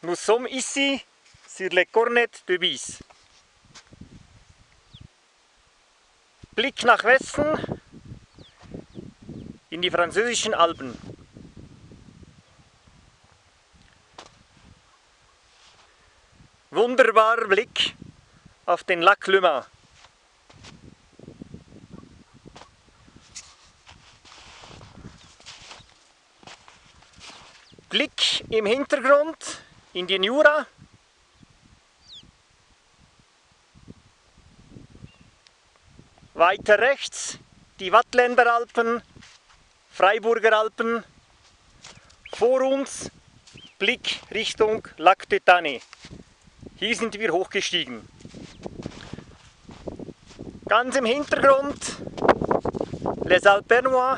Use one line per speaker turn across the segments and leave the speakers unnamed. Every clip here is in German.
Nous sommes ici sur les Cornettes de Bise. Blick nach Westen in die französischen Alpen. Wunderbarer Blick auf den Lac Le Mans. Blick im Hintergrund in den Jura. Weiter rechts die Waadtländer Alpen, Freiburger Alpen. Vor uns Blick Richtung Lac de Thanet. Hier sind wir hochgestiegen. Ganz im Hintergrund Les Alpenois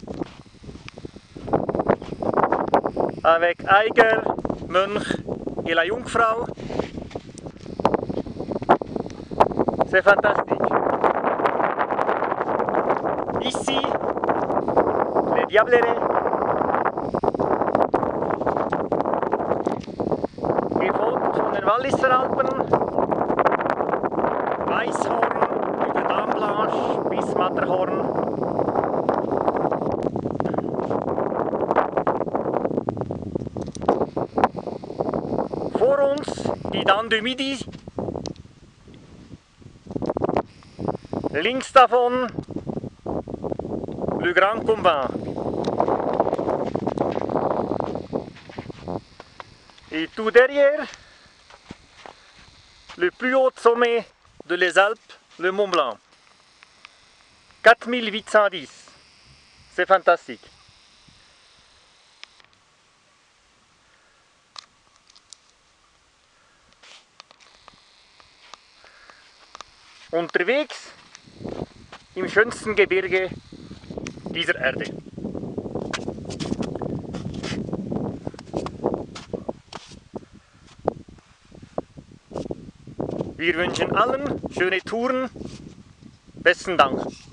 avec Eiger, Mönch et la Jungfrau. C'est fantastique. Ici, les Diablerets. Gefolgt von den Walliser Alpen. Weißhorn über Dame Blanche bis Matterhorn. Vor uns die Dent du Midi. Links davon le Grand Combin. Et tout derrière, le plus haut sommet de les Alpes, le Mont Blanc. 4810. C'est fantastique. Unterwegs im schönsten Gebirge dieser Erde. Wir wünschen allen schöne Touren. Besten Dank.